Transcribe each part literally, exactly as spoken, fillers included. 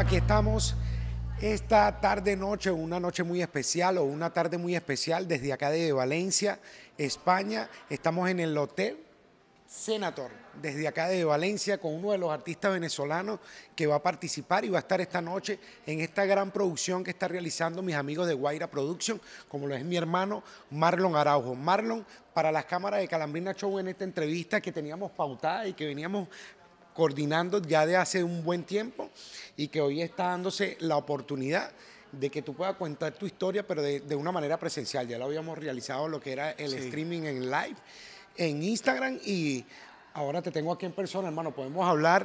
aquí estamos esta tarde noche, una noche muy especial o una tarde muy especial desde acá de Valencia, España. Estamos en el Hotel Senator, desde acá de Valencia, con uno de los artistas venezolanos que va a participar y va a estar esta noche en esta gran producción que está realizando mis amigos de Guaira Production, como lo es mi hermano Marlon Araujo. Marlon, para las cámaras de Calambrina Show, en esta entrevista que teníamos pautada y que veníamos coordinando ya de hace un buen tiempo y que hoy está dándose la oportunidad de que tú puedas contar tu historia, pero de, de una manera presencial. Ya lo habíamos realizado, lo que era el sí. streaming en live, en Instagram, y ahora te tengo aquí en persona, hermano. Podemos hablar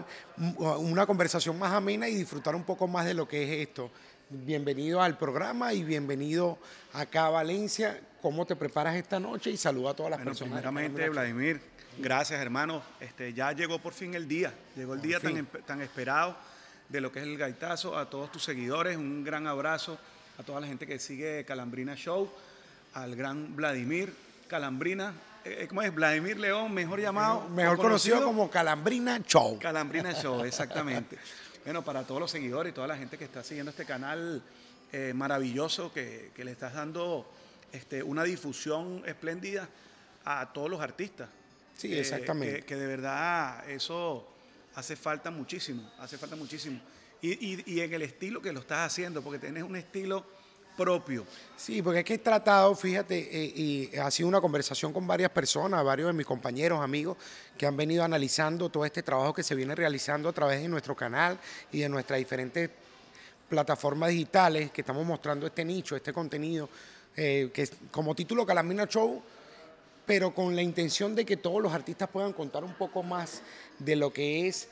una conversación más amena y disfrutar un poco más de lo que es esto. Bienvenido al programa y bienvenido acá a Valencia. ¿Cómo te preparas esta noche? Y saluda a todas las bueno, personas. Primeramente, Vladimir, gracias, hermano. Este, ya llegó por fin el día, llegó el día tan, tan esperado de lo que es el gaitazo. A todos tus seguidores, un gran abrazo a toda la gente que sigue Calambrina Show, al gran Vladimir Calambrina. ¿Cómo es? Vladimir León, mejor llamado. Mejor, mejor conocido, conocido como Calambrina Show. Calambrina Show, exactamente. Bueno, para todos los seguidores y toda la gente que está siguiendo este canal eh, maravilloso, que, que le estás dando este, una difusión espléndida a todos los artistas. Sí, eh, exactamente. Que, que de verdad eso hace falta muchísimo, hace falta muchísimo. Y, y, y en el estilo que lo estás haciendo, porque tienes un estilo propio. Sí, porque es que he tratado, fíjate, eh, y ha sido una conversación con varias personas, varios de mis compañeros, amigos, que han venido analizando todo este trabajo que se viene realizando a través de nuestro canal y de nuestras diferentes plataformas digitales, que estamos mostrando este nicho, este contenido, eh, que es, como título, Calambrina Show, pero con la intención de que todos los artistas puedan contar un poco más de lo que es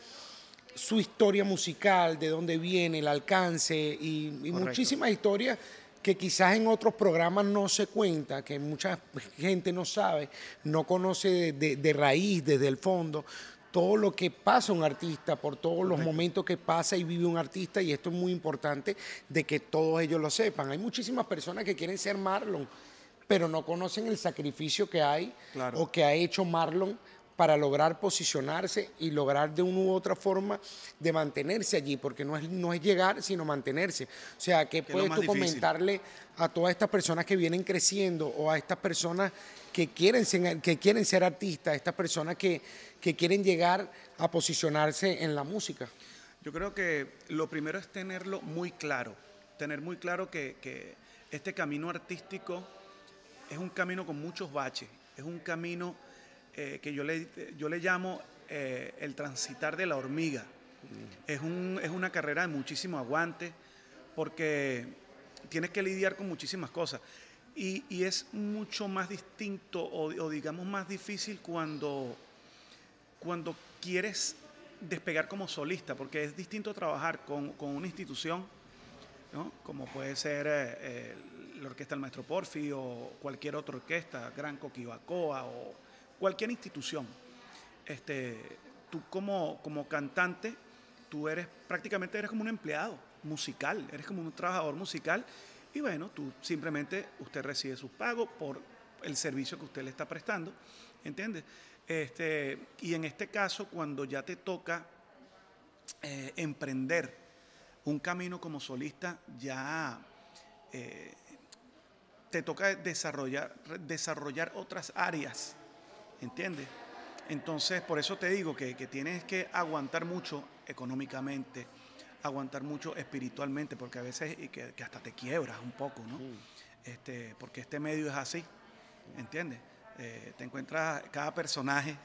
su historia musical, de dónde viene, el alcance y, y muchísimas historias que quizás en otros programas no se cuenta, que mucha gente no sabe, no conoce de, de, de raíz, desde el fondo, todo lo que pasa un artista, por todos Correcto. Los momentos que pasa y vive un artista, y esto es muy importante de que todos ellos lo sepan. Hay muchísimas personas que quieren ser Marlon, pero no conocen el sacrificio que hay claro. o que ha hecho Marlon para lograr posicionarse y lograr de una u otra forma de mantenerse allí, porque no es, no es llegar, sino mantenerse. O sea, ¿qué puedes tú comentarle a todas estas personas que vienen creciendo o a estas personas que quieren ser, que quieren ser artistas, estas personas que, que quieren llegar a posicionarse en la música? Yo creo que lo primero es tenerlo muy claro, tener muy claro que, que este camino artístico es un camino con muchos baches, es un camino eh, que yo le, yo le llamo eh, el transitar de la hormiga. Mm. Es, un, es una carrera de muchísimo aguante, porque tienes que lidiar con muchísimas cosas. Y, y es mucho más distinto o, o digamos más difícil cuando, cuando quieres despegar como solista, porque es distinto trabajar con, con una institución, ¿no? Como puede ser eh, eh, la Orquesta del Maestro Porfi o cualquier otra orquesta, Gran Coquibacoa o cualquier institución. Este, tú como, como cantante, tú eres prácticamente eres como un empleado musical, eres como un trabajador musical, y bueno, tú simplemente, usted recibe sus pagos por el servicio que usted le está prestando, ¿entiendes? Este, y en este caso, cuando ya te toca eh, emprender un camino como solista, ya eh, te toca desarrollar, desarrollar otras áreas, ¿entiendes? Entonces, por eso te digo que, que tienes que aguantar mucho económicamente, aguantar mucho espiritualmente, porque a veces y que, que hasta te quiebras un poco, ¿no? Mm. Este, porque este medio es así, ¿entiendes? Eh, te encuentras cada personaje,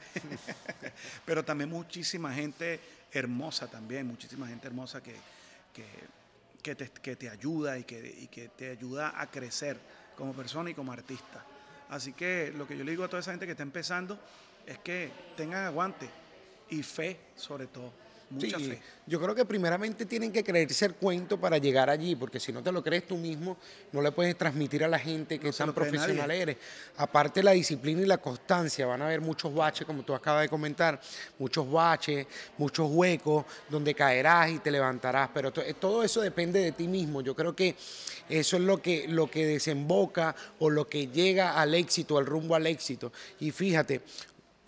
pero también muchísima gente hermosa también, muchísima gente hermosa que, que, que, te, que te ayuda y que, y que te ayuda a crecer como persona y como artista. Así que lo que yo le digo a toda esa gente que está empezando es que tengan aguante y fe, sobre todo. Mucha sí, fe. Yo creo que primeramente tienen que creerse el cuento para llegar allí, porque si no te lo crees tú mismo, no le puedes transmitir a la gente que no tan profesional eres. Aparte la disciplina y la constancia, van a haber muchos baches, como tú acabas de comentar, muchos baches, muchos huecos, donde caerás y te levantarás, pero todo eso depende de ti mismo. Yo creo que eso es lo que, lo que desemboca o lo que llega al éxito, al rumbo al éxito. Y fíjate,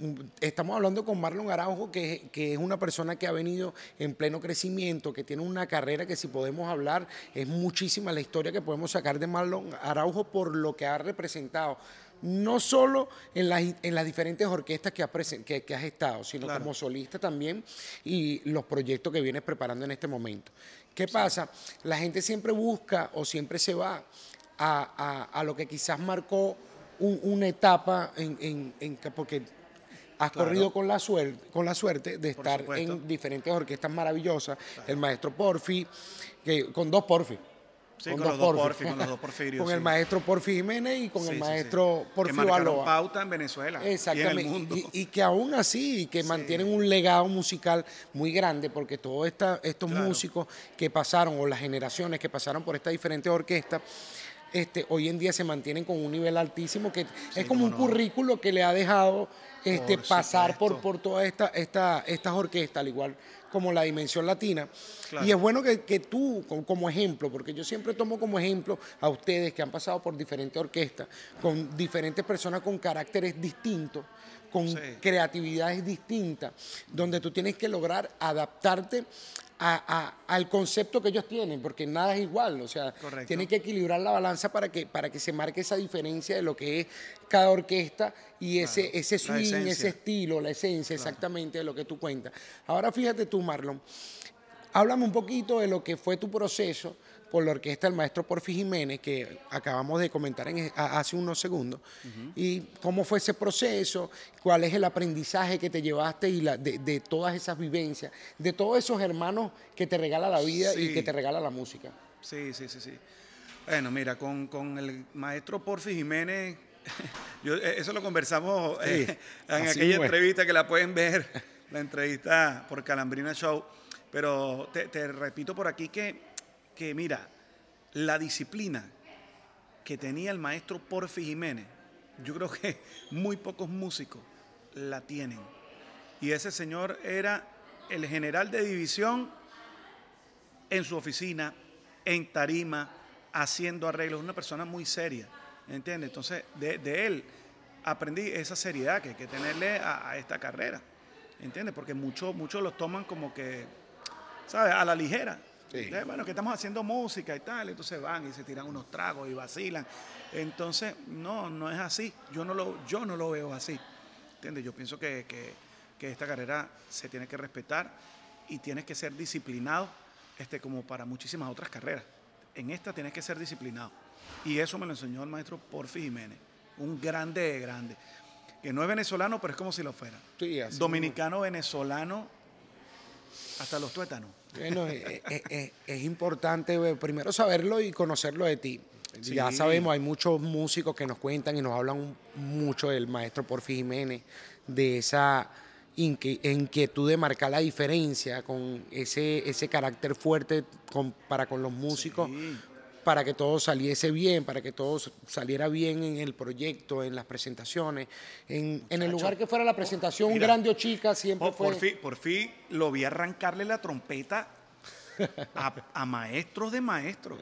estamos hablando con Marlon Araujo, que, que es una persona que ha venido en pleno crecimiento, que tiene una carrera que, si podemos hablar, es muchísima la historia que podemos sacar de Marlon Araujo por lo que ha representado, no solo en las, en las diferentes orquestas que, ha presen, que, que has estado, sino claro, como solista también, y los proyectos que vienes preparando en este momento. ¿Qué sí. pasa? La gente siempre busca o siempre se va a, a, a lo que quizás marcó un, una etapa en, en, en porque has claro. corrido con la, suerte, con la suerte de Por estar supuesto. en diferentes orquestas maravillosas, claro. el maestro Porfi, que, con dos Porfi. Sí, con, con, los dos Porfi, con los dos Porfirios. Con sí. el maestro Porfi Jiménez y con sí, el maestro sí, sí. Porfi que marcaron Baloa. pauta en Venezuela. Exactamente. Y, en el mundo. Y, y que aún así, que sí. mantienen un legado musical muy grande, porque todos esta, estos claro. músicos que pasaron, o las generaciones que pasaron por estas diferentes orquestas, Este, hoy en día se mantienen con un nivel altísimo, que sí, es como un no. currículo que le ha dejado este, por pasar por, por todas esta, esta, estas orquestas, al igual como la Dimensión Latina. Claro. Y es bueno que, que tú, como ejemplo, porque yo siempre tomo como ejemplo a ustedes que han pasado por diferentes orquestas, con diferentes personas con caracteres distintos, con sí. creatividades distintas, donde tú tienes que lograr adaptarte A, a, al concepto que ellos tienen, porque nada es igual, o sea, Correcto. tienen que equilibrar la balanza para que, para que se marque esa diferencia de lo que es cada orquesta y ese, claro. ese swing, ese estilo, la esencia claro. exactamente de lo que tú cuentas. Ahora fíjate tú, Marlon, háblame un poquito de lo que fue tu proceso por la orquesta del maestro Porfi Jiménez, que acabamos de comentar en, hace unos segundos, uh-huh. y cómo fue ese proceso, cuál es el aprendizaje que te llevaste y la, de, de todas esas vivencias, de todos esos hermanos que te regala la vida sí. y que te regala la música. Sí, sí, sí, sí. Bueno, mira, con, con el maestro Porfi Jiménez, yo, eso lo conversamos sí, eh, en aquella fue. entrevista que la pueden ver, la entrevista por Calambrina Show, pero te, te repito por aquí que que mira, la disciplina que tenía el maestro Porfi Jiménez, yo creo que muy pocos músicos la tienen. Y ese señor era el general de división en su oficina, en tarima, haciendo arreglos, una persona muy seria, ¿entiendes? Entonces, de, de él aprendí esa seriedad que hay que tenerle a, a esta carrera, ¿entiendes? Porque muchos muchos los toman como que, ¿sabes?, a la ligera. Sí. Entonces, bueno, que estamos haciendo música y tal, entonces van y se tiran unos tragos y vacilan. Entonces, no, no es así. Yo no lo, yo no lo veo así. ¿Entiendes? Yo pienso que, que, que esta carrera se tiene que respetar y tienes que ser disciplinado, este, como para muchísimas otras carreras. En esta tienes que ser disciplinado. Y eso me lo enseñó el maestro Porfi Jiménez, un grande de grande, que no es venezolano, pero es como si lo fuera. Sí, dominicano, mismo. Venezolano, hasta los tuétanos. Bueno, es, es, es importante primero saberlo y conocerlo de ti. Sí. Ya sabemos, hay muchos músicos que nos cuentan y nos hablan mucho del maestro Porfi Jiménez, de esa inquietud de marcar la diferencia, con ese, ese carácter fuerte con, para con los músicos, sí. para que todo saliese bien, para que todo saliera bien en el proyecto, en las presentaciones, en, en el lugar que fuera la presentación, oh, mira, grande o chica, siempre por, fue... Por fin, por fin lo vi arrancarle la trompeta a, a maestros de maestros,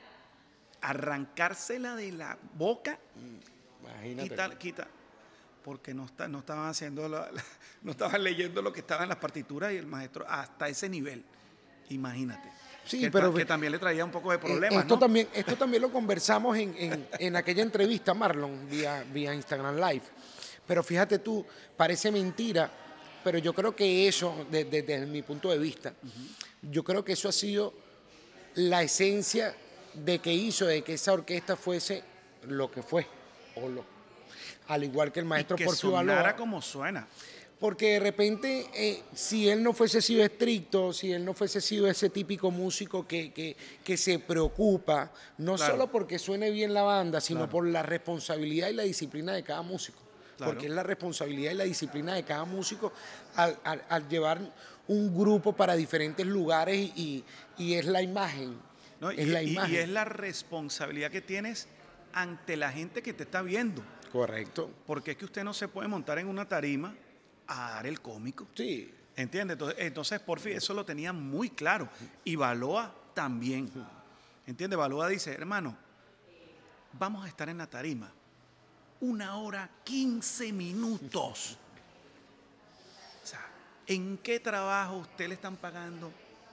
arrancársela de la boca, imagínate. Quita, quita, porque no, está, no estaban haciendo, la, la, no estaban leyendo lo que estaba en las partituras y el maestro hasta ese nivel, imagínate. Sí, que, pero que también le traía un poco de problemas, esto ¿no? También, esto también lo conversamos en, en, en aquella entrevista, Marlon, vía, vía Instagram Live. Pero fíjate tú, parece mentira, pero yo creo que eso, desde, desde mi punto de vista, uh-huh. yo creo que eso ha sido la esencia de que hizo de que esa orquesta fuese lo que fue, o lo, al igual que el maestro Porfi Baloa. Que sonara como suena. Porque de repente, eh, si él no fuese sido estricto, si él no fuese sido ese típico músico que, que, que se preocupa, no claro. solo porque suene bien la banda, sino claro. por la responsabilidad y la disciplina de cada músico. Claro. Porque es la responsabilidad y la disciplina de cada músico al, al, al llevar un grupo para diferentes lugares y, y es la imagen. No, es y, la imagen. Y es la responsabilidad que tienes ante la gente que te está viendo. Correcto. Porque es que usted no se puede montar en una tarima a dar el cómico. Sí. ¿Entiendes? Entonces, entonces Porfi eso lo tenía muy claro. Y Baloa también. ¿Entiendes? Baloa dice, hermano, vamos a estar en la tarima una hora, quince minutos. ¿En qué trabajo usted le están pagando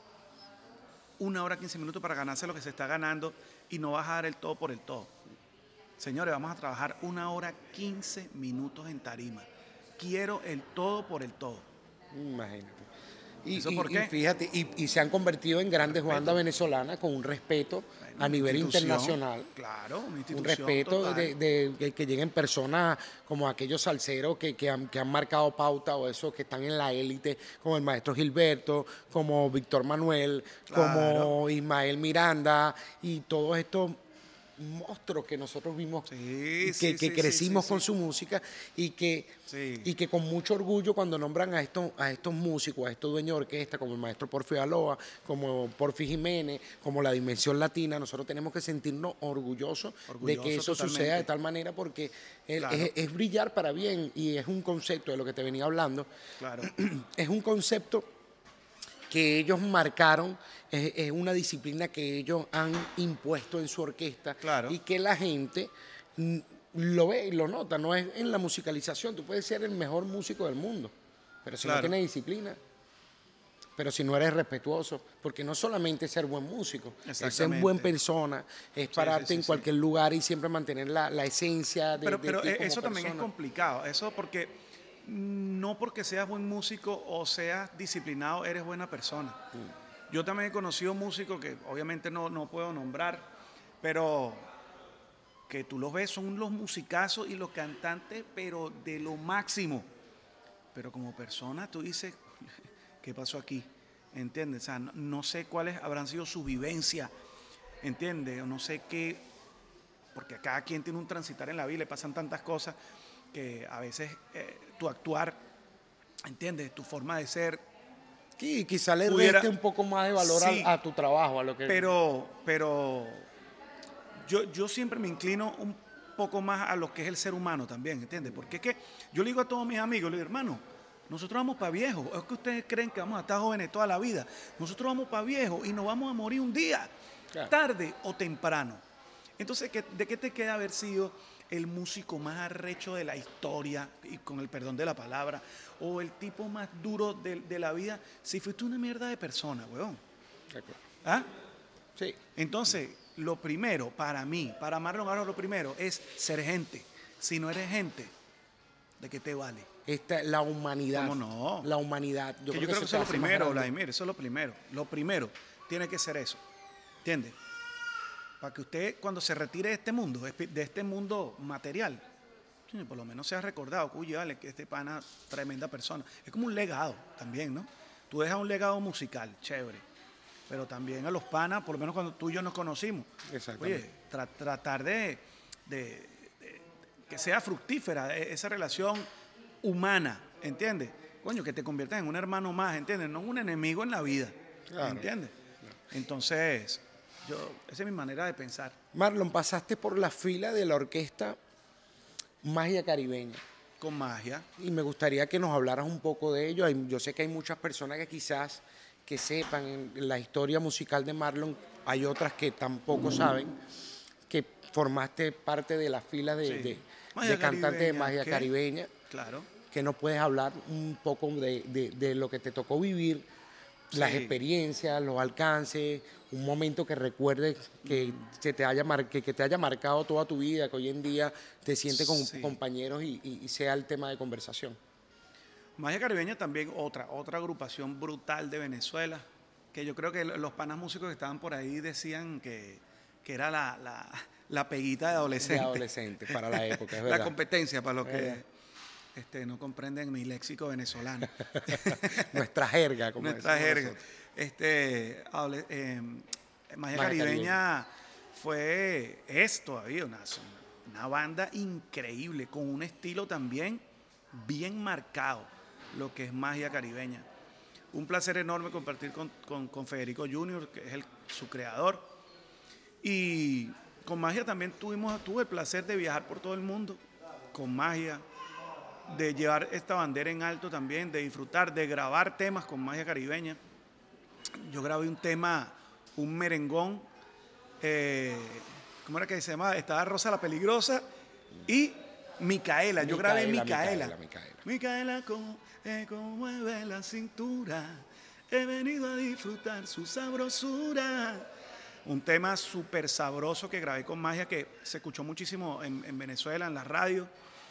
una hora, quince minutos para ganarse lo que se está ganando y no vas a dar el todo por el todo? Señores, vamos a trabajar una hora, quince minutos en tarima. Quiero el todo por el todo. Imagínate. Y, ¿Eso y- por y qué? fíjate, y, y se han convertido en grandes Respeto. bandas venezolanas con un respeto Bueno, a una nivel institución, internacional. Claro, una Un institución respeto total. de, de- de que lleguen personas como aquellos salseros que, que han, que han marcado pauta o esos que están en la élite, como el maestro Gilberto, como Víctor Manuel, Claro. como Ismael Miranda y todos estos monstruos que nosotros vimos, Sí, que, sí, que sí, crecimos sí, sí, con sí. su música y que, Sí. y que con mucho orgullo cuando nombran a estos, a estos músicos, a estos dueños de orquesta, como el maestro Porfi Aloa, como Porfi Jiménez, como la Dimensión Latina, nosotros tenemos que sentirnos orgullosos, de Orgulloso que eso totalmente. suceda de tal manera porque el- Claro. es, es brillar para bien y es un concepto de lo que te venía hablando, Claro. es un concepto que ellos marcaron, es, es una disciplina que ellos han impuesto en su orquesta Claro. y que la gente mm, lo ve y lo nota, no es en la musicalización, tú puedes ser el mejor músico del mundo, pero si no Claro. tienes disciplina, pero si no eres respetuoso, porque no solamente ser buen músico, es ser Exactamente. buen persona, es pararte sí, en sí. cualquier lugar y siempre mantener la, la esencia de, Pero, de pero ti eh, como eso también es persona. complicado. Eso porque no porque seas buen músico o seas disciplinado eres buena persona. Yo también he conocido músicos que obviamente no, no puedo nombrar, pero que tú los ves, son los musicazos y los cantantes, pero de lo máximo. Pero como persona tú dices, ¿qué pasó aquí? ¿Entiendes? O sea, no, no sé cuáles habrán sido sus vivencias, ¿entiendes? O no sé qué, porque cada quien tiene un transitar en la vida, le pasan tantas cosas que a veces eh, tu actuar, ¿entiendes? Tu forma de ser, Sí, quizá le pudiera- reste un poco más de valor Sí. a, a tu trabajo, a lo que... pero, pero yo, yo siempre me inclino un poco más a lo que es el ser humano también, ¿entiendes? Porque es que yo le digo a todos mis amigos, le digo, hermano, nosotros vamos para viejo, es que ustedes creen que vamos a estar jóvenes toda la vida, nosotros vamos para viejo y nos vamos a morir un día, Claro. tarde o temprano. Entonces, ¿qué- ¿de qué te queda haber sido el músico más arrecho de la historia, y con el perdón de la palabra, o el tipo más duro de, de la vida, si fuiste una mierda de persona, weón? ¿Ah? Sí. Entonces, lo primero para mí, para Marlon Aro, lo primero es ser gente. Si no eres gente, ¿de qué te vale? Esta, la humanidad. ¿Cómo no? La humanidad. Yo, creo yo creo que se eso es lo te hace más primero, grande. Vladimir, eso es lo primero. Lo primero tiene que ser eso. ¿Entiendes? Para que usted, cuando se retire de este mundo, de este mundo material, sí, por lo menos sea recordado, cuyo vale, que este pana, tremenda persona. Es como un legado también, ¿no? Tú dejas un legado musical, chévere. Pero también a los panas, por lo menos cuando tú y yo nos conocimos. Exactamente. Oye, tra- tratar de, de- de- que sea fructífera e- esa relación humana, ¿entiendes? Coño, que te conviertas en un hermano más, ¿entiendes? No en un enemigo en la vida, Claro. ¿entiendes? Entonces, yo, esa es mi manera de pensar. Marlon, pasaste por la fila de la orquesta Magia Caribeña Con magia. y me gustaría que nos hablaras un poco de ello. Hay- Yo sé que hay muchas personas que quizás que sepan en la historia musical de Marlon, hay otras que tampoco saben que formaste parte de la fila de, Sí. de, Magia de cantantes de Caribeña, Magia ¿qué? Caribeña, Claro. que nos puedes hablar un poco de, de- de lo que te tocó vivir, las Sí. experiencias, los alcances, un momento que recuerdes que, se te haya mar- que, que te haya marcado toda tu vida, que hoy en día te sientes con Sí. compañeros y, y- y sea el tema de conversación. Magia Caribeña también otra, otra agrupación brutal de Venezuela, que yo creo que los panas músicos que estaban por ahí decían que, que era la, la, la peguita de De adolescente. adolescente, para la época, es La verdad. competencia, para los que Eh. este, no comprenden mi léxico venezolano. Nuestra jerga, como Nuestra decimos jerga. nosotros. Este, adole- eh, Magia Magia Caribeña fue, es todavía una, una banda increíble, con un estilo también bien marcado, lo que es Magia Caribeña. Un placer enorme compartir con, con- con Federico junior, que es el- su creador. Y con Magia también tuvimos, tuve el placer de viajar por todo el mundo, con Magia, de llevar esta bandera en alto también, de disfrutar, de grabar temas con Magia Caribeña. Yo grabé un tema, un merengón, eh, ¿cómo era que se llamaba? Estaba Rosa la Peligrosa y Micaela, yo grabé Micaela, Micaela. Micaela. Micaela, como, eh, como mueve la cintura, he venido a disfrutar su sabrosura. Un tema súper sabroso que grabé con Magia, que se escuchó muchísimo en, en Venezuela, en la radio.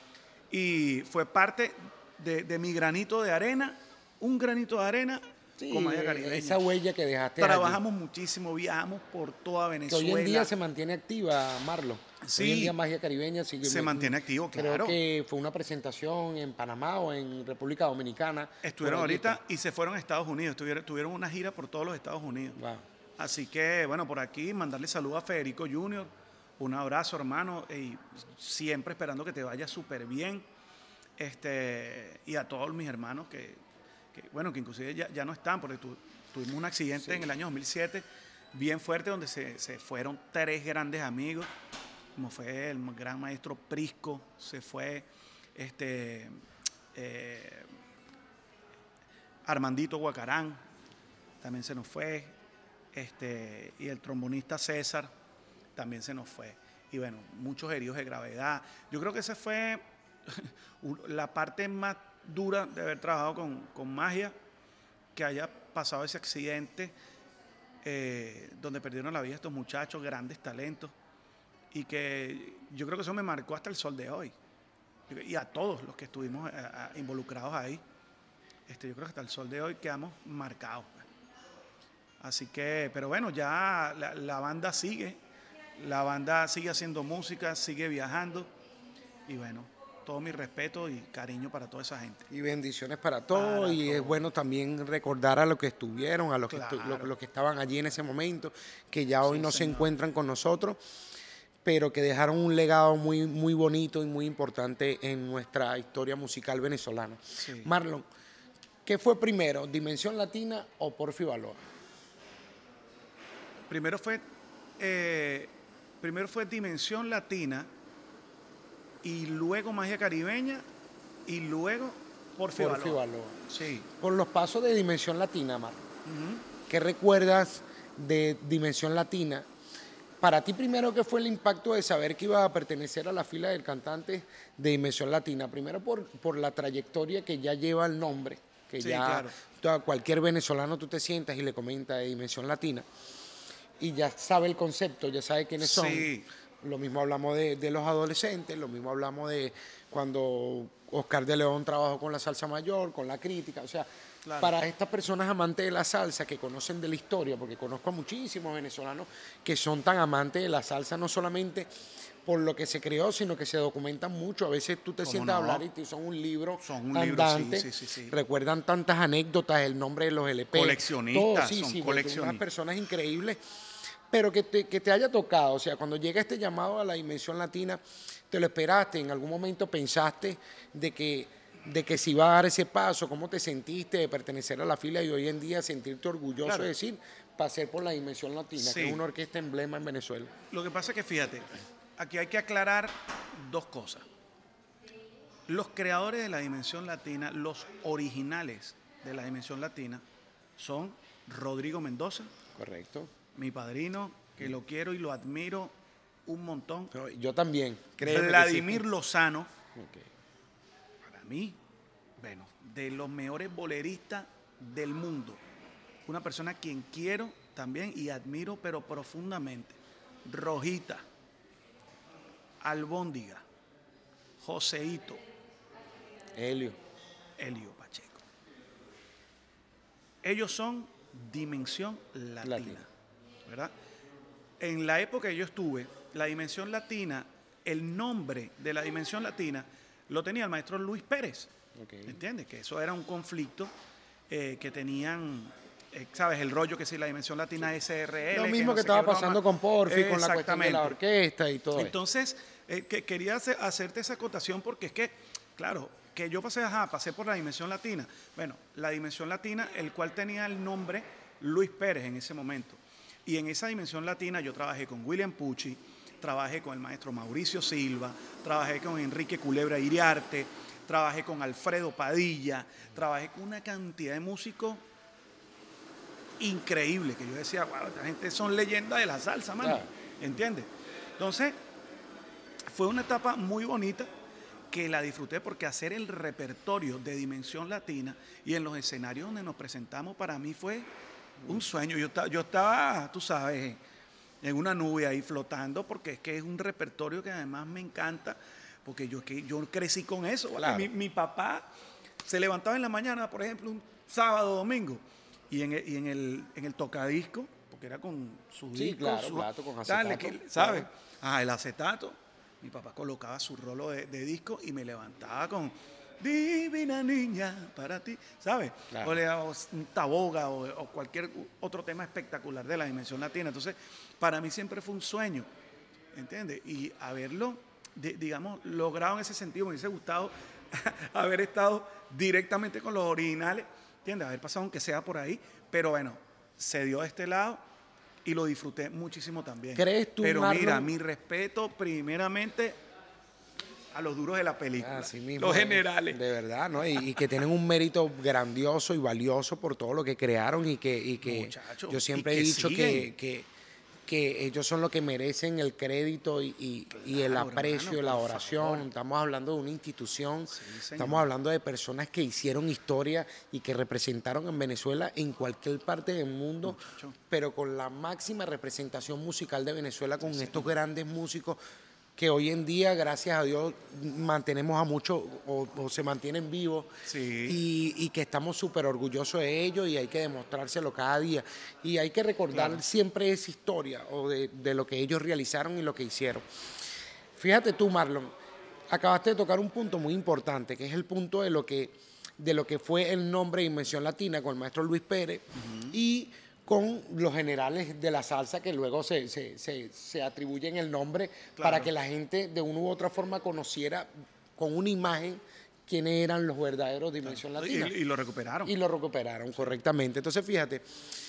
Y fue parte de, de mi granito de arena, un granito de arena Sí, con Magia Caribeña. esa huella que dejaste Trabajamos allí, muchísimo, viajamos por toda que Venezuela. hoy en día se mantiene activa, Marlon. Sí, Hoy en día Magia Caribeña sigue, se mantiene activo, creo claro. que fue una presentación en Panamá o en República Dominicana. Estuvieron Por allí ahorita está. y se fueron a Estados Unidos, tuvieron, tuvieron una gira por todos los Estados Unidos. Wow. Así que, bueno, por aquí mandarle saludos a Federico junior, un abrazo, hermano, y siempre esperando que te vaya súper bien. Este, y a todos mis hermanos que, que bueno, que inclusive ya, ya no están, porque tu, tuvimos un accidente Sí. en el año dos mil siete bien fuerte, donde se, se fueron tres grandes amigos, como fue el gran maestro Prisco, se fue este, eh, Armandito Guacarán, también se nos fue, este, y el trombonista César también se nos fue. Y bueno, muchos heridos de gravedad. Yo creo que esa fue la parte más dura de haber trabajado con, con Magia, que haya pasado ese accidente eh, donde perdieron la vida estos muchachos, grandes talentos, y que yo creo que eso me marcó hasta el sol de hoy. Y a todos los que estuvimos a, a, involucrados ahí, este, yo creo que hasta el sol de hoy quedamos marcados. Así que, pero bueno, ya la, la banda sigue, la banda sigue haciendo música, sigue viajando, y bueno, todo mi respeto y cariño para toda esa gente. Y bendiciones para todos. Para y todos. Es bueno también recordar a los que estuvieron, a los, Claro. que, estu- lo- los que estaban allí en ese momento, que ya hoy Sí, no se señor. encuentran con nosotros, pero que dejaron un legado muy, muy bonito y muy importante en nuestra historia musical venezolana. Sí. Marlon, ¿qué fue primero, Dimensión Latina o Porfi Valor? Primero fue, eh, primero fue Dimensión Latina, y luego Magia Caribeña, y luego Porfi Porfi Valor. Valor. Sí. Por los pasos de Dimensión Latina, Marlon, Ujú. ¿qué recuerdas de Dimensión Latina? Para ti primero, ¿qué fue el impacto de saber que iba a pertenecer a la fila del cantante de Dimensión Latina? Primero por, por la trayectoria que ya lleva el nombre, que Sí, ya claro. toda- cualquier venezolano tú te sientas y le comentas de Dimensión Latina y ya sabe el concepto, ya sabe quiénes son. Sí. Lo mismo hablamos de, de los adolescentes, lo mismo hablamos de cuando Oscar de León trabajó con la salsa mayor, con la crítica, o sea, Claro. para estas personas amantes de la salsa que conocen de la historia, porque conozco a muchísimos venezolanos que son tan amantes de la salsa, no solamente por lo que se creó, sino que se documentan mucho. A veces tú te ¿Cómo sientas a no? hablar y te- son un libro Son un libro, andante, sí, sí, sí, sí. recuerdan tantas anécdotas, el nombre de los L P. Coleccionistas, todo, sí, son sí, de- de coleccionistas. unas personas increíbles, pero que te, que te haya tocado, o sea, cuando llega este llamado a la Dimensión Latina, te lo esperaste, en algún momento pensaste de que, de que se iba a dar ese paso, ¿cómo te sentiste de pertenecer a la fila y hoy en día sentirte orgulloso Claro. de decir, pasé por la Dimensión Latina, Sí. que es una orquesta emblema en Venezuela? Lo que pasa es que fíjate, aquí hay que aclarar dos cosas. Los creadores de la Dimensión Latina, los originales de la Dimensión Latina, son Rodrigo Mendoza, Correcto. mi padrino, que lo quiero y lo admiro un montón. No, yo también, créeme que Vladimir sí. Lozano, Ok. para mí, bueno, de los mejores boleristas del mundo. Una persona a quien quiero también y admiro, pero profundamente. Rojita, Albóndiga, Joseito, Helio. Elio Pacheco. Ellos son Dimensión Latina, Latina. ¿verdad? En la época que yo estuve, la Dimensión Latina, el nombre de la Dimensión Latina lo tenía el maestro Luis Pérez. Ok. ¿Entiendes? Que eso era un conflicto eh, que tenían, eh, ¿sabes? El rollo que si la Dimensión Latina S R L. Lo mismo no que sé estaba qué broma. pasando con Porfi, con la cuestión de la Exactamente. orquesta y todo eso. Entonces, eh, que quería hacer- hacerte esa acotación porque es que, claro, que yo pasé, ajá, pasé por la Dimensión Latina. Bueno, la Dimensión Latina, el cual tenía el nombre Luis Pérez en ese momento. Y en esa Dimensión Latina yo trabajé con William Pucci, trabajé con el maestro Mauricio Silva, trabajé con Enrique Culebra Iriarte, trabajé con Alfredo Padilla, trabajé con una cantidad de músicos increíbles que yo decía, wow, esta gente son leyendas de la salsa, mano. Claro. ¿Entiendes? Entonces, fue una etapa muy bonita que la disfruté porque hacer el repertorio de Dimensión Latina y en los escenarios donde nos presentamos para mí fue un sueño. Yo, ta- yo estaba, tú sabes, en una nube ahí flotando porque es que es un repertorio que además me encanta porque yo, que yo crecí con eso. ¿Vale? Claro. Mi, mi papá se levantaba en la mañana, por ejemplo, un sábado o domingo y en el, y en el, en el tocadisco, porque era con su Sí, disco, claro, su- claro, con tal, acetato, que- ¿sabes? claro. Ah, el acetato. Mi papá colocaba su rolo de, de disco y me levantaba con Divina Niña para ti, ¿sabes? Claro. O le daba un taboga o, o cualquier otro tema espectacular de la Dimensión Latina. Entonces, para mí siempre fue un sueño, ¿entiendes? Y haberlo, de- digamos, logrado en ese sentido, me hubiese gustado haber estado directamente con los originales, ¿entiendes? Haber pasado aunque sea por ahí, pero bueno, se dio de este lado y lo disfruté muchísimo también. ¿Crees tú, Pero Marlon? mira, mi respeto primeramente a los duros de la película, Así mismo, los eh, generales. De verdad, ¿no? Y, y que tienen un mérito grandioso y valioso por todo lo que crearon y que, y que Muchacho, yo siempre y he que dicho que, siguen. que, que ellos son los que merecen el crédito y, y- y el Claro, aprecio, hermano, la por oración. favor. Estamos hablando de una institución, señor. estamos hablando de personas que hicieron historia y que representaron en Venezuela en cualquier parte del mundo, Muchacho. pero con la máxima representación musical de Venezuela, con estos grandes músicos que hoy en día, gracias a Dios, mantenemos a muchos o, o se mantienen vivos Sí. y, y que estamos súper orgullosos de ellos y hay que demostrárselo cada día. Y hay que recordar Claro. siempre esa historia o de, de lo que ellos realizaron y lo que hicieron. Fíjate tú, Marlon, acabaste de tocar un punto muy importante, que es el punto de lo que, de lo que fue el nombre de Dimensión Latina con el maestro Luis Pérez y con los generales de la salsa que luego se, se, se, se atribuyen el nombre Claro. para que la gente de una u otra forma conociera con una imagen quiénes eran los verdaderos Dimensión Y, Latina. y lo recuperaron. Y lo recuperaron correctamente. Entonces, fíjate,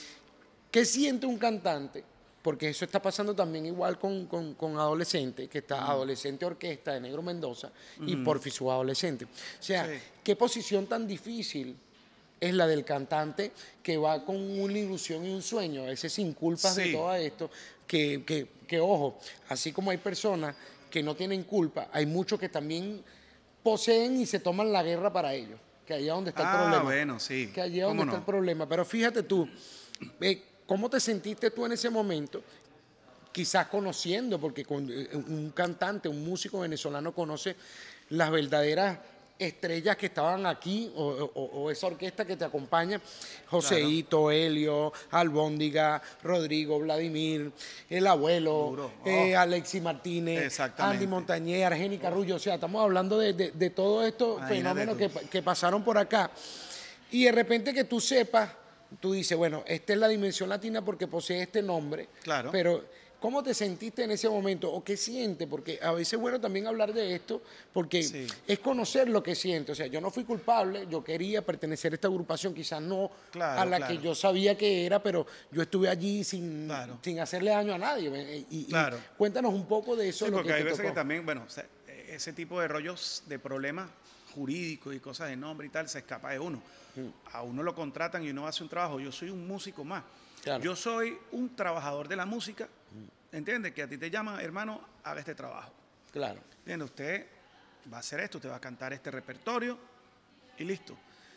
¿qué siente un cantante? Porque eso está pasando también igual con, con, con adolescente, que está Adolescente Orquesta de Negro Mendoza y Porfi su adolescente. O sea, Sí. ¿qué posición tan difícil es la del cantante que va con una ilusión y un sueño, a veces sin culpas de Sí. todo esto? Que, que, que, ojo, así como hay personas que no tienen culpa, hay muchos que también poseen y se toman la guerra para ellos, que ahí es donde está el Ah, problema. bueno, sí. Que allí es donde ¿Cómo está no? el problema. Pero fíjate tú, eh, ¿cómo te sentiste tú en ese momento? Quizás conociendo, porque con, eh, un cantante, un músico venezolano conoce las verdaderas estrellas que estaban aquí o, o- o esa orquesta que te acompaña, Joseito, Helio, Albóndiga, Rodrigo, Vladimir, el abuelo, Duro. eh, Oh. Alexis Martínez, Exactamente. Andy Montañez, Argénica Rullo, o sea, estamos hablando de, de, de todos estos Imagínate fenómenos tú. que, pa- que pasaron por acá. Y de repente que tú sepas, tú dices, bueno, esta es la Dimensión Latina porque posee este nombre. Claro. Pero, ¿cómo te sentiste en ese momento? ¿O qué sientes? Porque a veces es bueno también hablar de esto, porque Sí. es conocer lo que siento. O sea, yo no fui culpable, yo quería pertenecer a esta agrupación, quizás no Claro, a la claro. que yo sabía que era, pero yo estuve allí sin, Claro. sin hacerle daño a nadie. ¿ve? Y, y Claro. cuéntanos un poco de eso. Sí, lo porque que hay te veces tocó. que también, bueno, o sea, ese tipo de rollos de problemas jurídicos y cosas de nombre y tal se escapa de uno. A uno lo contratan y uno hace un trabajo. Yo soy un músico más. Claro. Yo soy un trabajador de la música. ¿Entiende? Que a ti te llaman, hermano, haga este trabajo. Claro. ¿Entiende? Usted va a hacer esto, usted va a cantar este repertorio y listo.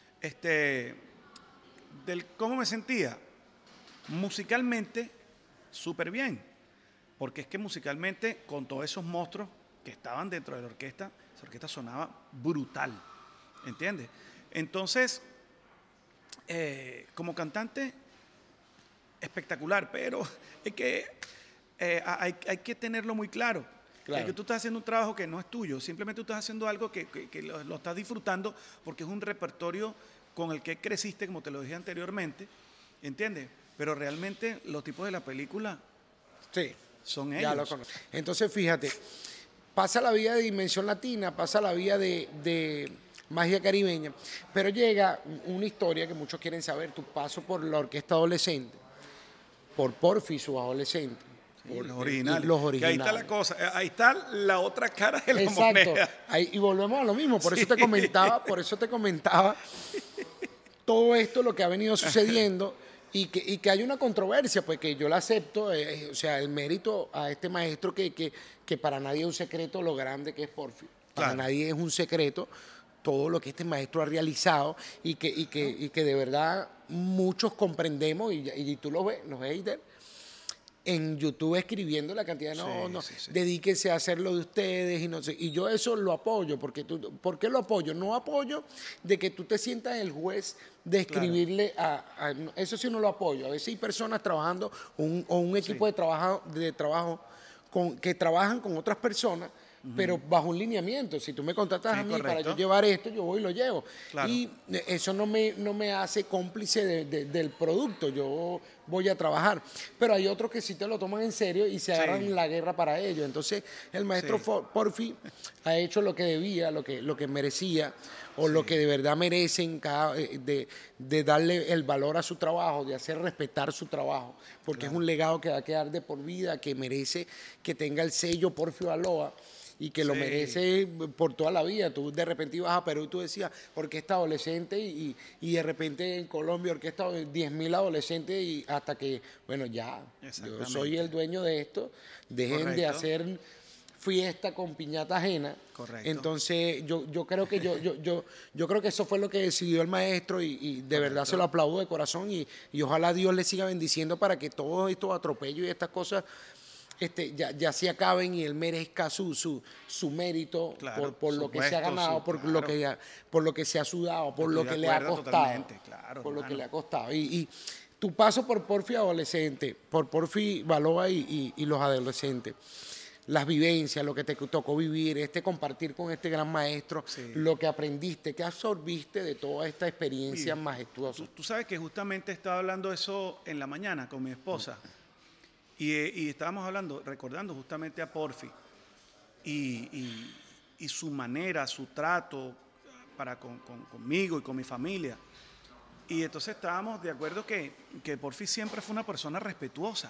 Este, del cómo me sentía, musicalmente, súper bien. Porque es que musicalmente, con todos esos monstruos que estaban dentro de la orquesta, esa orquesta sonaba brutal. ¿Entiendes? Entonces, eh, como cantante, espectacular, pero es que eh, hay, hay que tenerlo muy claro. Claro. Es que tú estás haciendo un trabajo que no es tuyo, simplemente tú estás haciendo algo que, que- que lo, lo estás disfrutando porque es un repertorio con el que creciste, como te lo dije anteriormente, ¿entiendes? Pero realmente los tipos de la película Sí. son Ya lo ellos. conozco. Entonces, fíjate, pasa la vía de Dimensión Latina, pasa la vía de, de Magia Caribeña, pero llega una historia que muchos quieren saber, tu paso por la orquesta adolescente, por Porfi, su adolescente. Sí, por- los originales. Los Que originales. ahí está la cosa, eh, ahí está la otra cara de la Exacto. moneda. Ahí- y volvemos a lo mismo, por eso Sí. te comentaba, por eso te comentaba todo esto, lo que ha venido sucediendo y que, y que hay una controversia, pues que yo la acepto, eh, o sea, el mérito a este maestro que, que, que para nadie es un secreto lo grande que es Porfi. Para Claro. nadie es un secreto todo lo que este maestro ha realizado y que, y que, y que de verdad muchos comprendemos, y, y tú lo ves, los haters, en YouTube escribiendo la cantidad de no, Sí, no, sí, sí. dedíquense a hacer lo de ustedes y no sé. Y yo eso lo apoyo, porque tú, ¿por qué lo apoyo? No apoyo de que tú te sientas el juez de Claro. escribirle a, a- eso sí no lo apoyo. A veces hay personas trabajando un, o un equipo Sí. de trabajo, de trabajo con, que trabajan con otras personas, pero bajo un lineamiento. Si tú me contratas Sí, a mí para yo correcto. llevar esto, yo voy y lo llevo. Claro. Y eso no me, no me hace cómplice de- de- del producto, yo voy a trabajar. Pero hay otros que sí te lo toman en serio y se agarran Sí. la guerra para ello. Entonces, el maestro Sí. For- Porfi ha hecho lo que debía, lo que, lo que merecía, o lo que de verdad merecen cada, eh, de, de darle el valor a su trabajo, de hacer respetar su trabajo, porque es un legado que va a quedar de por vida, que merece que tenga el sello Porfi Baloa y que lo Sí. merece por toda la vida. Tú de repente ibas a Perú y tú decías, orquesta adolescente, y, y de repente en Colombia orquesta diez mil adolescentes, y hasta que, bueno, ya, yo Exactamente. soy el dueño de esto, dejen de Correcto. hacer fiesta con piñata ajena. Correcto. Entonces yo, yo creo que yo, yo, yo, yo creo que eso fue lo que decidió el maestro, y, y de verdad se lo aplaudo de corazón, y, y ojalá Dios le siga bendiciendo para que todos estos atropellos y estas cosas este, ya, ya se acaben y él merezca su, su, su mérito Claro, por, por su lo que se ha puesto, ganado, su- por, claro. lo que ya- por lo que se ha sudado, por Estoy lo de que le ha acuerdo costado. totalmente, claro, Por lo que hermano. le ha costado. Y, y tu paso por Porfi Adolescente, por Porfi Baloa y, y- y los adolescentes, las vivencias, lo que te tocó vivir, este compartir con este gran maestro, Sí. lo que aprendiste, qué absorbiste de toda esta experiencia Oye, majestuosa. Tú, tú sabes que justamente estaba hablando eso en la mañana con mi esposa y, eh, y estábamos hablando, recordando justamente a Porfi y, y- y su manera, su trato para con- con- conmigo y con mi familia. Y entonces estábamos de acuerdo que, que Porfi siempre fue una persona respetuosa.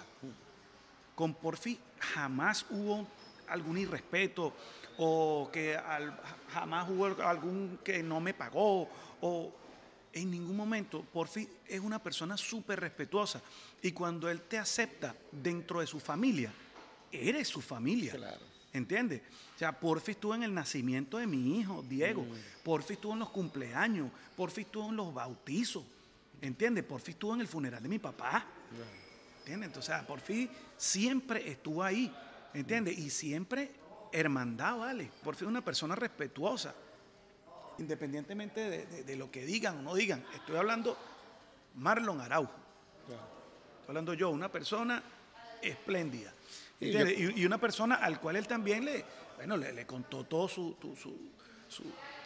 Con Porfi jamás hubo algún irrespeto o que al- jamás hubo algún que no me pagó o en ningún momento. Porfi es una persona súper respetuosa y cuando él te acepta dentro de su familia, eres su familia. Claro. ¿Entiendes? O sea, Porfi estuvo en el nacimiento de mi hijo, Diego. Porfi estuvo en los cumpleaños. Porfi estuvo en los bautizos. ¿Entiendes? Porfi estuvo en el funeral de mi papá. ¿Entiendes? Entonces, o sea, Porfi siempre estuvo ahí. ¿Entiendes? Y siempre hermandad, ¿vale? Porfi es una persona respetuosa. Independientemente de, de- de lo que digan o no digan. Estoy hablando Marlon Araujo. Estoy hablando yo, una persona espléndida. Y ¿Entiendes? Y, y una persona al cual él también le, bueno, le, le contó todo su, tu- su, su,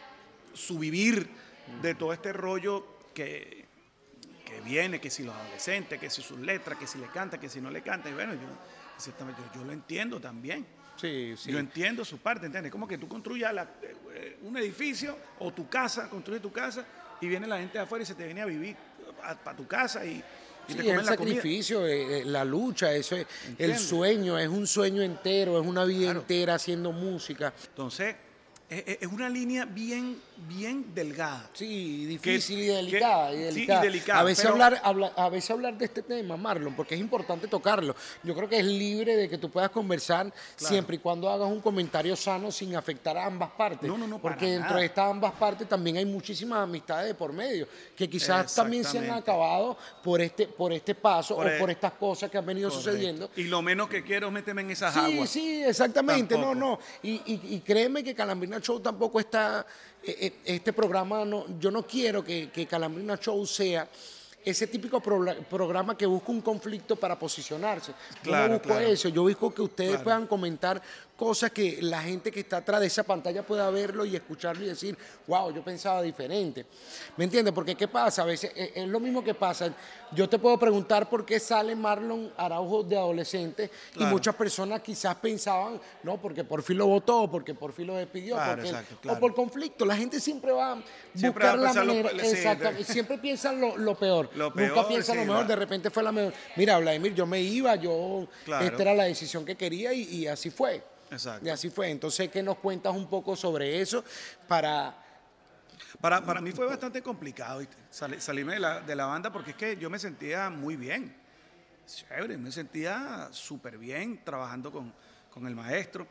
su vivir de todo este rollo que, que viene, que si los adolescentes, que si sus letras, que si le canta, que si no le canta. Y bueno, yo, ciertamente, yo, yo lo entiendo también. Sí, sí. Yo entiendo su parte, ¿entiendes? Como que tú construyas la- eh, un edificio o tu casa, construyes tu casa y viene la gente de afuera y se te viene a vivir para tu casa y, y Sí, te es comen el la comida. sacrificio, eh, eh, la lucha, eso es el ¿Entiendes? sueño, es un sueño entero, es una vida Claro. entera haciendo música. Entonces, es, es- es una línea bien, bien delgada. Sí, Que- difícil y delicada. que- y sí, y delicada. delicada, a, veces pero- hablar, habla- a veces hablar de este tema, Marlon, porque es importante tocarlo. Yo creo que es libre de que tú puedas conversar siempre y cuando hagas un comentario sano sin afectar a ambas partes. No, no, no, para porque dentro nada. de estas ambas partes también hay muchísimas amistades de por medio, que quizás también se han Exactamente. acabado por este, por este paso Por o e- por estas cosas que han venido Correcto. sucediendo. Y lo menos que quiero es meterme en esas Sí, aguas. sí, exactamente. Tampoco. No, no. Y, y- y créeme que Calambrina Show tampoco está. eh, eh, Este programa, no, yo no quiero que, que Calambrina Show sea ese típico pro- programa que busca un conflicto para posicionarse. Yo Claro, no busco claro. eso. Yo busco que ustedes Claro. puedan comentar cosas que la gente que está atrás de esa pantalla pueda verlo y escucharlo y decir, wow, yo pensaba diferente. ¿Me entiendes? Porque ¿qué pasa? A veces es, es lo mismo que pasa. Yo te puedo preguntar por qué sale Marlon Araujo de adolescente Claro. y muchas personas quizás pensaban, no, porque por fin lo votó, porque por fin lo despidió, Claro, porque- exacto, claro. o por conflicto. La gente siempre va a Siempre va buscar a la pensar lo- manera, sí, exactamente, de- siempre piensan lo, lo peor. Lo Nunca peor, piensan lo sí, mejor, la- de repente fue la mejor. Mira, Vladimir, yo me iba, yo, Claro. esta era la decisión que quería y, y así fue. Exacto. Y así fue. Entonces, ¿qué nos cuentas un poco sobre eso para... Para, para mí fue bastante complicado ¿viste? Sali- salirme de la, de la banda porque es que yo me sentía muy bien. Chévere, me sentía súper bien trabajando con, con el maestro.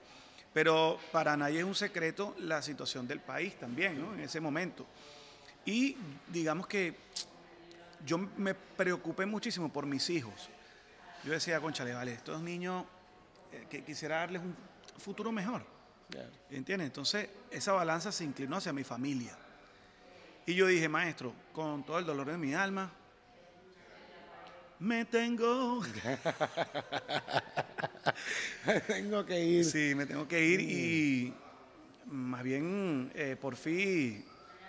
Pero para nadie es un secreto la situación del país también, ¿no? En ese momento. Y digamos que yo me preocupé muchísimo por mis hijos. Yo decía, cónchale, vale, estos niños eh, que quisiera darles un futuro mejor. Yeah. ¿Entiendes? Entonces, esa balanza se inclinó hacia mi familia. Y yo dije, maestro, con todo el dolor de mi alma, me tengo... Tengo que ir. Sí, me tengo que ir y más bien, eh, por fin...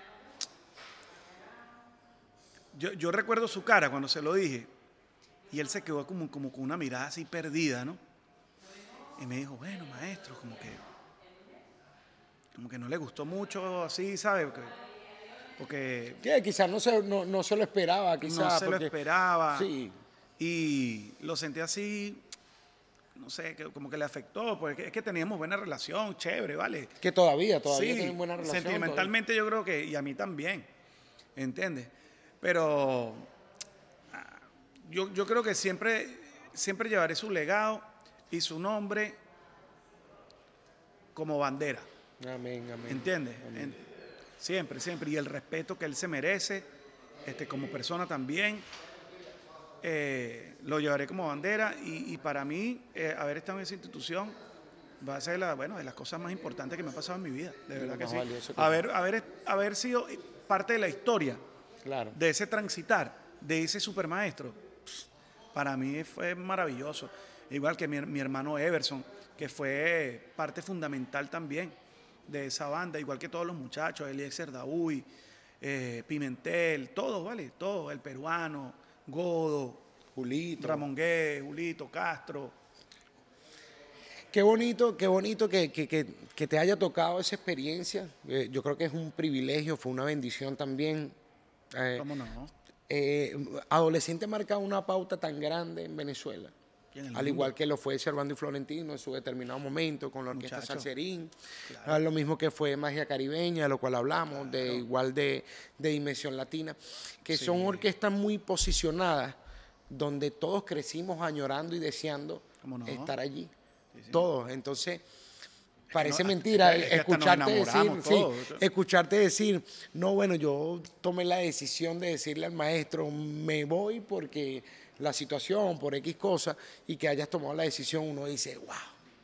Yo, yo recuerdo su cara cuando se lo dije y él se quedó como, como con una mirada así perdida, ¿no? Y me dijo, bueno, maestro, como que, como que no le gustó mucho así, ¿sabe? Porque, porque Que quizás no se, no, no se lo esperaba, quizás. no se porque, lo esperaba. Sí. Y lo sentí así, no sé, que, como que le afectó, porque es que teníamos buena relación, chévere, ¿vale? Que todavía, todavía Sí, tienen buena relación. sentimentalmente yo creo que, y a mí también, ¿entiendes? Pero ah, yo, yo creo que siempre, siempre llevaré su legado y su nombre como bandera. Amén, amén. ¿Entiendes? Amén. En- siempre, siempre. Y el respeto que él se merece, este, como persona también, eh, lo llevaré como bandera. Y, y para mí, eh, haber estado en esa institución va a ser la, bueno, de las cosas más importantes que me ha pasado en mi vida. De verdad Lo que más sí. valioso que- Haber, haber, haber sido parte de la historia Claro. de ese transitar, de ese supermaestro, para mí fue maravilloso. Igual que mi, mi hermano Everson, que fue parte fundamental también de esa banda, igual que todos los muchachos, Eliezer Daoui, eh, Pimentel, todos, ¿vale? Todos, el peruano, Godo, Julito. Ramón Gué, Julito, Castro. Qué bonito, qué bonito que, que, que, que te haya tocado esa experiencia. Eh, yo creo que es un privilegio, fue una bendición también. Eh, ¿Cómo no? eh, adolescente marca una pauta tan grande en Venezuela. Y en el Al mundo. igual que lo fue Servando y Florentino en su determinado momento con la orquesta Muchacho. Salserín, Claro. ah, lo mismo que fue Magia Caribeña, de lo cual hablamos, de igual de, de Dimensión Latina, que Sí. son orquestas muy posicionadas, donde todos crecimos añorando y deseando ¿Cómo no? estar allí, Sí, sí. todos. Entonces, parece no, mentira es que hasta nos escucharte decir, enamoramos sí, todos. escucharte decir, no, bueno, yo tomé la decisión de decirle al maestro, me voy porque la situación, por X cosa, y que hayas tomado la decisión, uno dice, wow,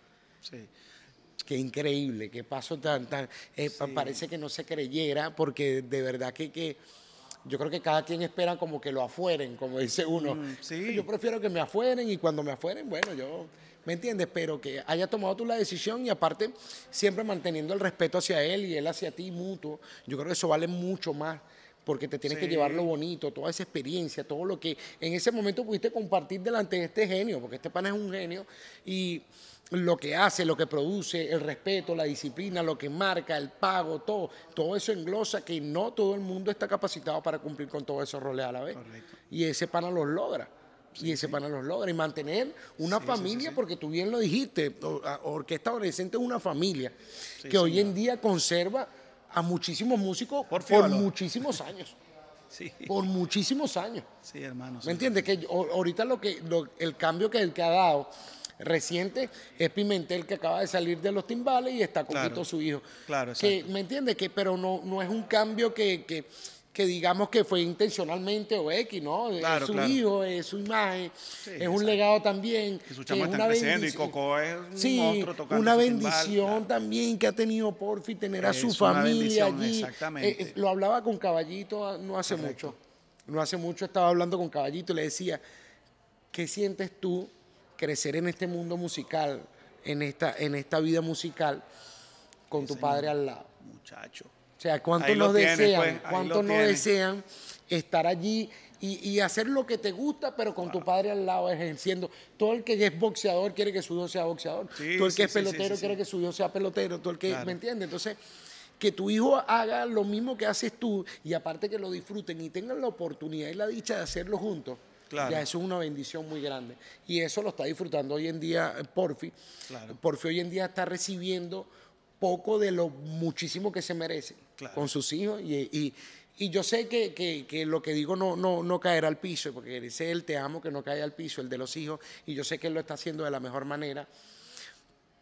Sí. qué increíble, qué paso tan, tan, eh, Sí. parece que no se creyera, porque de verdad que, que yo creo que cada quien espera como que lo afueren, como dice uno. Mm, sí. Yo prefiero que me afueren y cuando me afueren, bueno, yo, ¿me entiendes? Pero que hayas tomado tú la decisión y aparte siempre manteniendo el respeto hacia él y él hacia ti mutuo, yo creo que eso vale mucho más porque te tienes que Sí. llevar lo bonito, toda esa experiencia, todo lo que en ese momento pudiste compartir delante de este genio, porque este pana es un genio y lo que hace, lo que produce, el respeto, la disciplina, lo que marca, el pago, todo, todo eso englosa que no todo el mundo está capacitado para cumplir con todos esos roles a la vez. Correcto. Y ese pana los logra. Y ese pana los logra. Y mantener una Sí, sí, familia, sí, sí. porque tú bien lo dijiste, o- a- Orquesta Adolescente es una familia Sí, que hoy señor. en día conserva a muchísimos músicos Por por Fiolo. muchísimos años. Sí. Por muchísimos años. Sí, hermano. sí. ¿Me entiendes? Que yo- ahorita lo que, lo- el cambio que, que ha dado reciente es Pimentel, que acaba de salir de los timbales y está Coquito, Claro. su hijo. Claro, Que, exacto. ¿me entiendes? Que, pero no, no es un cambio que, que, que digamos que fue intencionalmente o X, ¿no? Claro, es su claro. hijo, es su imagen, es un exacto. legado también. Y sus que chamos es están una creciendo y bendición. Coco es un Sí, monstruo tocando una su timbal, bendición claro. también que ha tenido Porfi tener a su Es una familia bendición, allí. exactamente. Eh, eh, lo hablaba con Caballito ah, no hace Correcto. mucho. No hace mucho estaba hablando con Caballito y le decía, ¿qué sientes tú crecer en este mundo musical, en esta, en esta vida musical, con tu señor. padre al lado? Muchacho. O sea, ¿cuántos Ahí lo nos tienes, desean? pues, ahí ¿Cuántos lo no tienes. desean estar allí y, y hacer lo que te gusta, pero con tu padre al lado ejerciendo? Todo el que es boxeador quiere que su hijo sea boxeador. Sí, Todo el sí, que es sí, sí, pelotero sí, quiere sí. que su hijo sea pelotero. Todo el que, Claro. ¿me entiendes? Entonces, que tu hijo haga lo mismo que haces tú y aparte que lo disfruten y tengan la oportunidad y la dicha de hacerlo juntos. Claro. Ya eso es una bendición muy grande. Y eso lo está disfrutando hoy en día eh, Porfi. Claro. Porfi hoy en día está recibiendo poco de lo muchísimo que se merece Claro. con sus hijos. Y, y- y yo sé que, que- que lo que digo no, no, no caerá al piso, porque ese es el te amo que no cae al piso, el de los hijos. Y yo sé que él lo está haciendo de la mejor manera.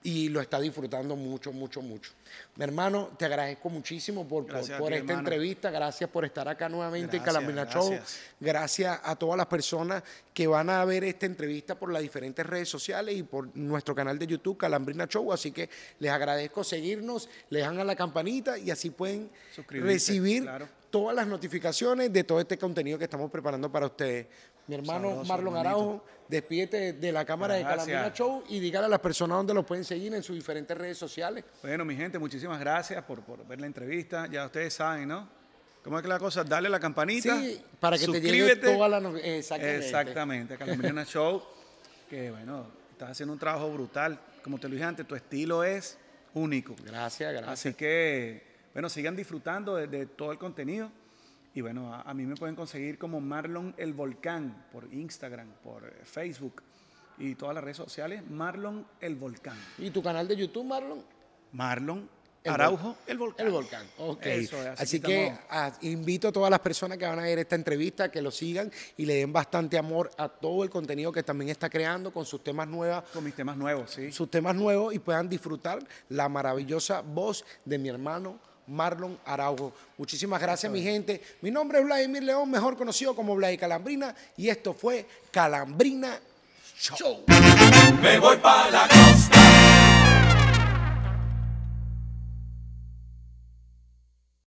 y lo está disfrutando mucho, mucho, mucho. Mi hermano, te agradezco muchísimo por, por, por ti, esta hermano. entrevista. Gracias por estar acá nuevamente Gracias, en Calambrina gracias. Show. Gracias a todas las personas que van a ver esta entrevista por las diferentes redes sociales y por nuestro canal de YouTube, Calambrina Show. Así que les agradezco seguirnos, le dan a la campanita y así pueden recibir claro. todas las notificaciones de todo este contenido que estamos preparando para ustedes. Mi hermano Sabroso, Marlon hermanito. Araujo, despídete de la cámara Gracias. de Calambrina Show y dígale a las personas dónde los pueden seguir en sus diferentes redes sociales. Bueno, mi gente, muchísimas gracias por, por ver la entrevista. Ya ustedes saben, ¿no? ¿Cómo es que la cosa? Dale a la campanita. Sí, para que te llegue toda la... No Exactamente. Exactamente. Calambrina Show, que bueno, estás haciendo un trabajo brutal. Como te lo dije antes, tu estilo es único. Gracias, gracias. Así que, bueno, sigan disfrutando de, de todo el contenido. Y bueno, a, a mí me pueden conseguir como Marlon el Volcán por Instagram, por eh, Facebook y todas las redes sociales. Marlon el Volcán. ¿Y tu canal de YouTube, Marlon? Marlon El Araujo Vol el Volcán. El Volcán, ok. Eso es, así, así que, que estamos... a, invito a todas las personas que van a ver esta entrevista que lo sigan y le den bastante amor a todo el contenido que también está creando con sus temas nuevos. Con mis temas nuevos, sí. Sus temas nuevos y puedan disfrutar la maravillosa voz de mi hermano Marlon Araujo. Muchísimas gracias, mi gente. Mi nombre es Vladimir León, mejor conocido como Vladi Calambrina, y esto fue Calambrina Show. Me voy pa' la costa.